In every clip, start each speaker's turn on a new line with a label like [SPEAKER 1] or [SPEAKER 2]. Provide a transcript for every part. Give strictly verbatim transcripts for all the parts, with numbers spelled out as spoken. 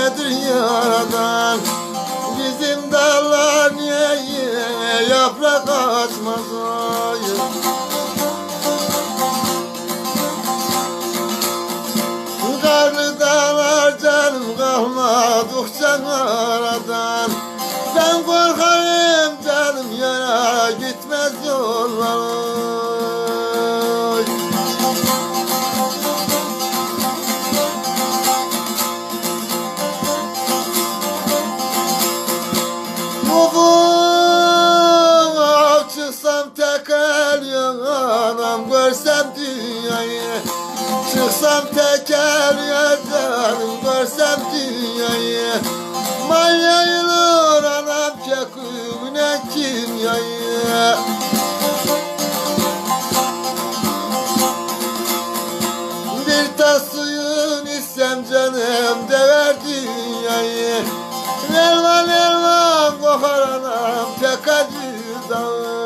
[SPEAKER 1] nedir yaradan? Bizim dağlar niye yaprak açmaz ay? Karlı dağlar canım kalmadıkça aradan. Ben korkarım canım yara gitmez yollar. Muvum çıksam tekel yanam görsem dünyayı. Çıksam teker yazarım görsem dünyayı. Manyayılır anam kekümüne kimyayı. Bir tas suyun içsem canım dever dünyayı. Elvan elvan kokar anam tek acı dağı.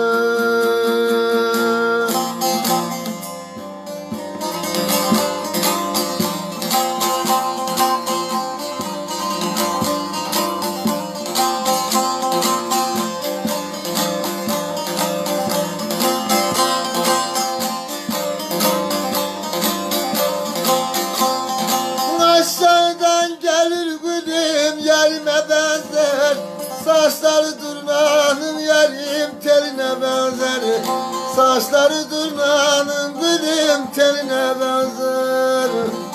[SPEAKER 1] Aşağıdan gelir gülüm yerime benzer. Saçları durnanın yerim teline benzer. Saçları durnanın gülüm teline benzer.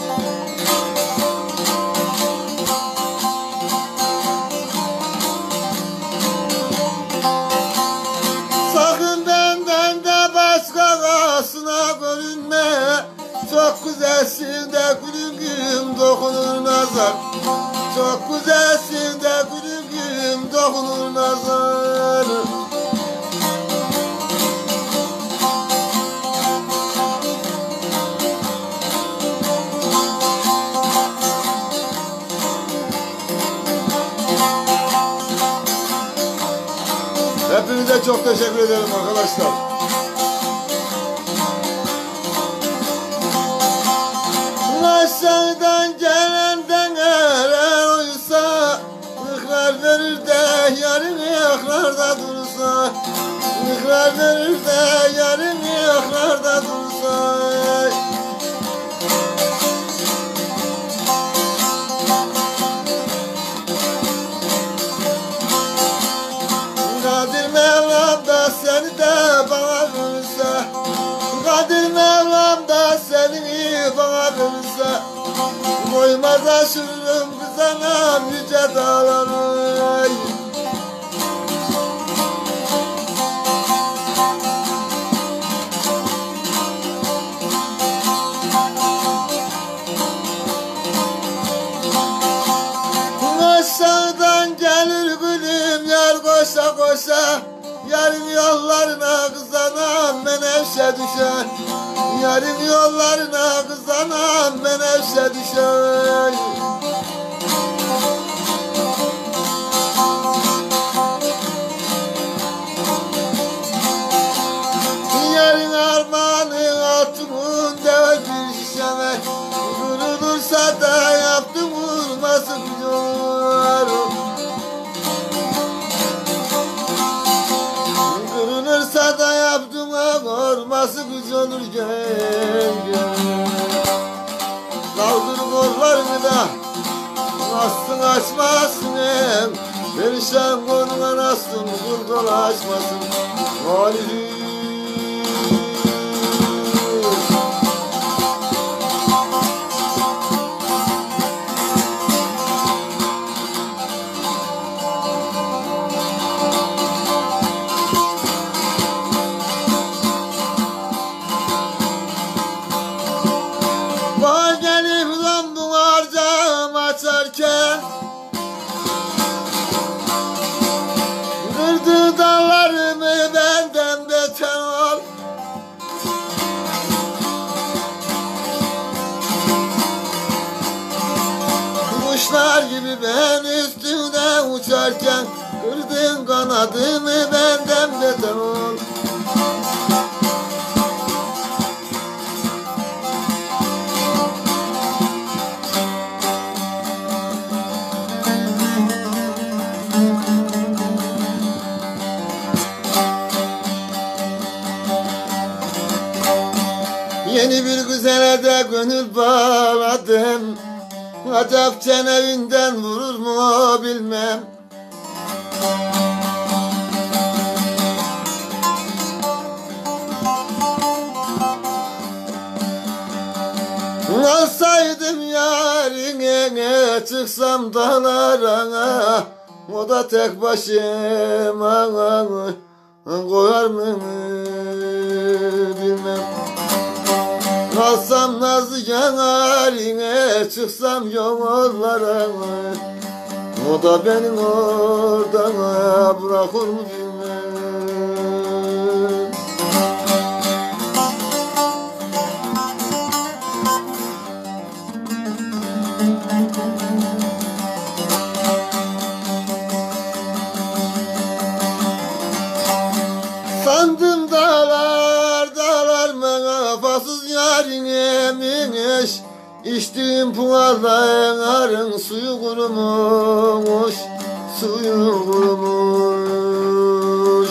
[SPEAKER 1] Sakın benden de başkasına görünme. Çok güzelsin de gülüm dokunur nazar. Çok güzelsin de gülüm dokunur nazar. Hepinize çok teşekkür ederim arkadaşlar. Aşağıdan gelenden eğer oysa, ıkrar verir de yarın yaklarda dursa. Ikrar verir de yarın yaklarda dursa. Kadir Mevlam da seni de bana verirse. Kadir Mevlam da seni bana verirse. Koymaz aşırım kız anam yüce dağları. Aşağıdan gelir gülüm yar koşa koşa. Yarın yollarına kız anam menevşe düşer. Yarın yollarına kız anam menevşe düşer. Yarın armağanın altının dev bir şişeme. Kırılırsa da yaptım vurması güzel. Kırılırsa da yaptığıma korması güç olur gel gel. Kaldır kollarını da açsın açmasın hem. Perişan konuna nasılsın kul dolaşmasın. Validin Vay gelip dondun harcam açarken. Kırdı dallarımı benden beter ol. Kuşlar gibi ben üstüne uçarken. Kırdın kanadımı benden beter ol. gönül bağladım. Acap cenevinden vurur mu bilmem. Alsaydım yarine, çıksam dağlara, o da tek başıma koyar mı bilmem. Alsam nazlı yanarine, çıksam yollara, o da beni oradan bırakır mı bilmem. Sandım dağlar dağlar menafasız yarinemiş. İçtiğim puanların suyu kurumuş, suyu kurumuş.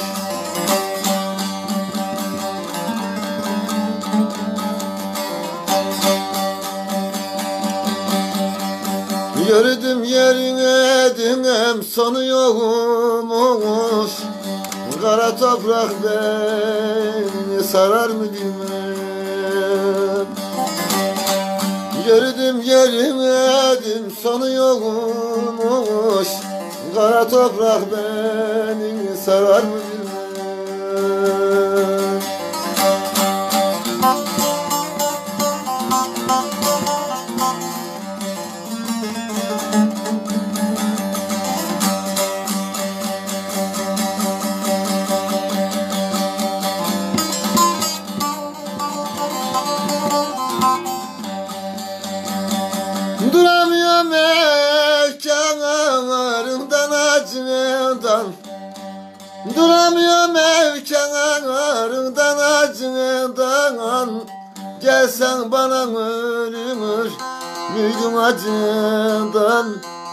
[SPEAKER 1] Yürüdüm yerine dinem sonu yokmuş. Kara toprak beni sarar mı bilmem. Yürüdüm yerime dim sonu yokmuş. Kara toprak beni sarar mı bilmem. Duramıyorum evkenarından acından. Duramıyorum evkenarından acından. Gelsen bana ölümür müydüm acından.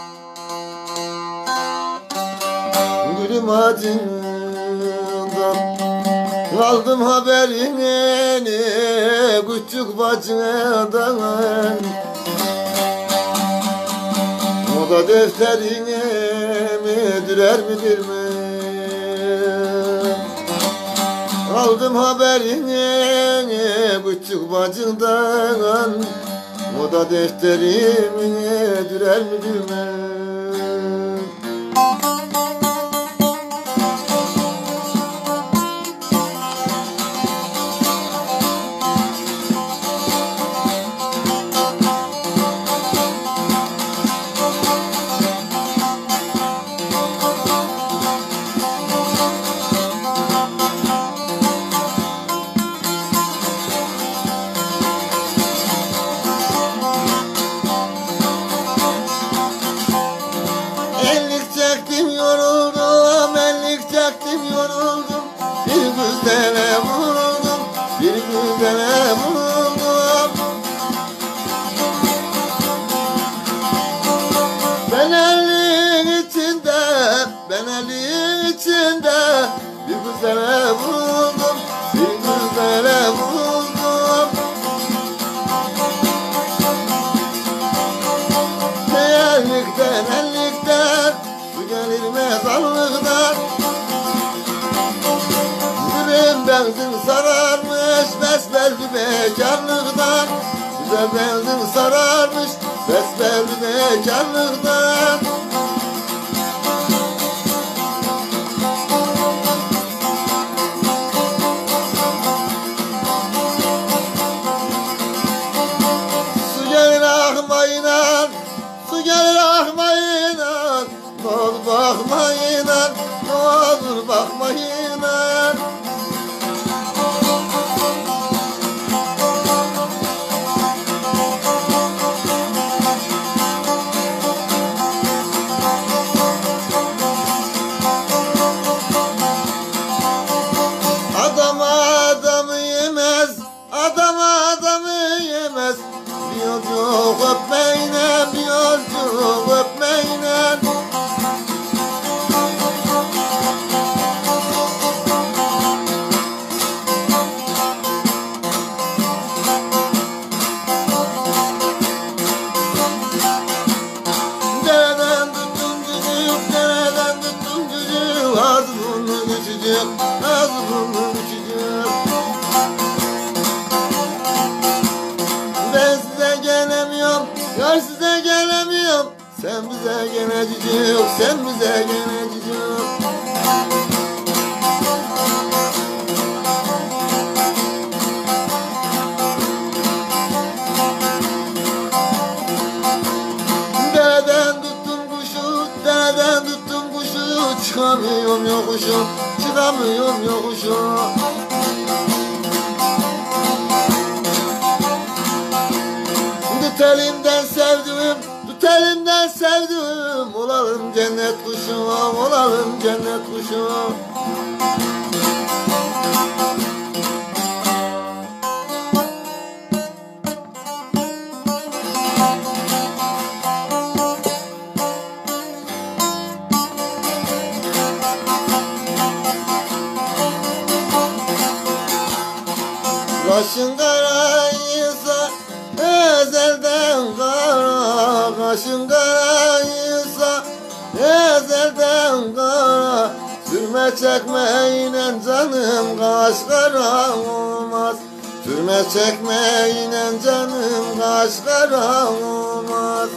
[SPEAKER 1] Gülüm acından. Aldım haberini küçük bacından. O da defterine mi dürer mi bilmem. Aldım haberini küçük bacından. O da defterine dürer mi bilmem. Yoruldum, ellik çektim yoruldum. Bir güzele vuruldum, bir güzele vuruldum. Ben elliğin içinde, ben elliğin içinde. Bir güzele vuruldum, bir güzele vuruldum. Ne ellikten, ellikten gelir mezarlıktan. Gülüm benzin sararmış besbelli bekarlıktan. Güzel benzin sararmış besbelli bekarlıktan. Su gelir akmayla, su gelir akmayla. Ne olur bakmayın, ne olur bakmayın. Adam adamı yemez, adam adamı yemez. Bir yolcu öpmeyle, bir yolcu öpmeyle. küçücük, ağzı burnu küçücük. Ben size gelemiyorum, yar size gelemiyorum. Sen bize gene cicik, sen bize gene cicik. Dereden tuttum kuşu, dereden tuttum kuşu. Çıkamıyorum yokuşu, çıkamıyorum yokuşu. Tut elimden sevdiğim, tut elimden sevdiğim. Olalım cennet kuşu, olalım cennet kuşu. Kaşın karaysa ezelden kara, kaşın karaysa ezelden kara. Sürme çekmeyle canım kaş kara olmaz. Sürme çekmeyle canım kaş kara olmaz.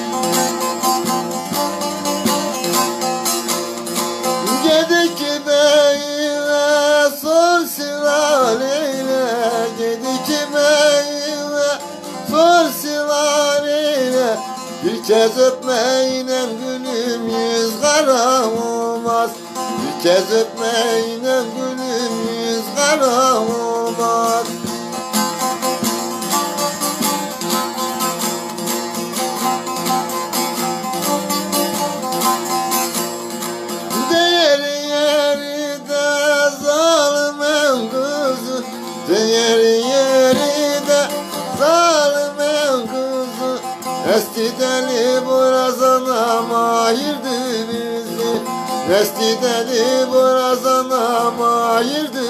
[SPEAKER 1] Gedi ki beyine sor silaleyle, gedi ki beyine sor silaleyle. Bir kez öpmeyle gülüm yüz kara olmaz. Bir kez öpmeyle gülüm yüz kara olmaz. Değeri yeri de zalimin kızı, değeri yeri de zalimin kızı. Esti deli borazana mahirdi bizi, esti deli borazana mahirdi